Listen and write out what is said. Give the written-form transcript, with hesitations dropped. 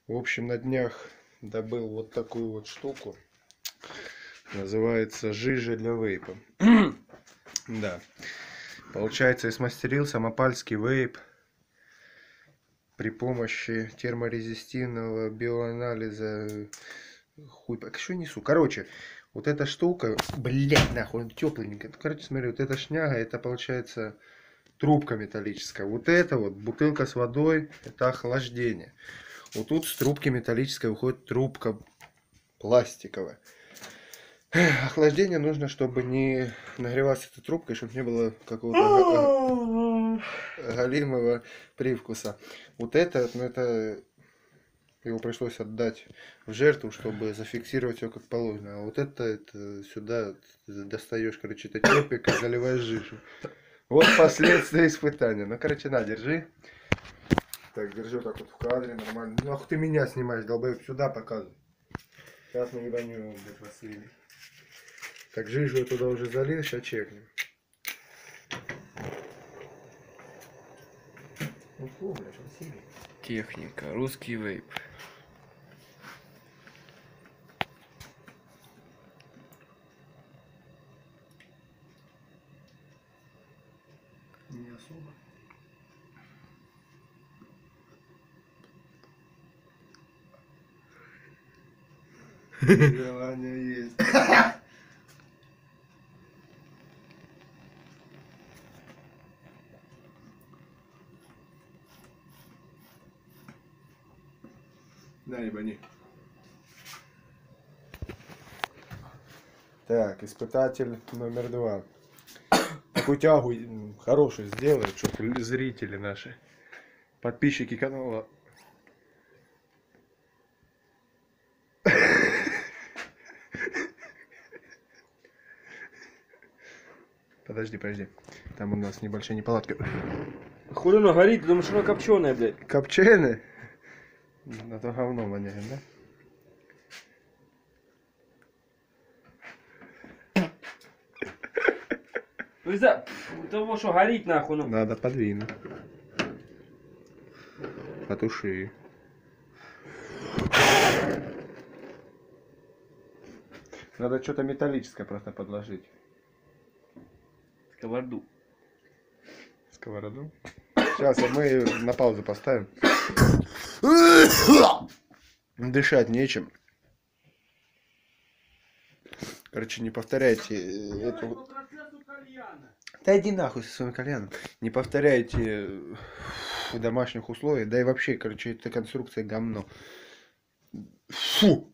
В общем, на днях добыл вот такую вот штуку. Называется жижа для вейпа. Да. Получается, я смастерил самопальский вейп при помощи терморезистивного биоанализа. Хуй, что я несу? Короче, вот эта штука, блядь, нахуй, он тепленькая. Короче, смотри, вот эта шняга, это получается трубка металлическая. Вот это вот бутылка с водой, это охлаждение. Вот тут с трубки металлической выходит трубка пластиковая. Охлаждение нужно, чтобы не нагревалась эта трубка, чтобы не было какого-то галимого привкуса. Вот это, ну это его пришлось отдать в жертву, чтобы зафиксировать все как положено. А вот это сюда достаешь, короче, это тепик и заливаешь жижу. Вот последствия испытания. Ну, короче, на, держи. Так, держи вот так вот в кадре, нормально. Ну, ах ты меня снимаешь, долбоёб, сюда показывай. Сейчас мы ебанем его, блядь, Василий. Так, жижу я туда уже залил, сейчас чекнем. Ну, фу, блядь, Василий. Техника, русский вейп. Не особо. Желание есть. Да, ебани. Так, испытатель номер 2. Такую тягу хорошую сделают, чтобы зрители наши, подписчики канала. Подожди, подожди. Там у нас небольшая неполадка. Хули оно горит, потому что оно копченое, блядь. Копченое? На то говно воняет, да? Из-за того, что горит нахуй, ну. Надо подвинуть. Потуши. Надо что-то металлическое просто подложить. Сковороду. Сковороду? Сейчас мы на паузу поставим. Дышать нечем. Короче, не повторяйте эту... Да иди нахуй со своим кальяном. Не повторяйте в домашних условиях. Да и вообще, короче, эта конструкция говно. Фу!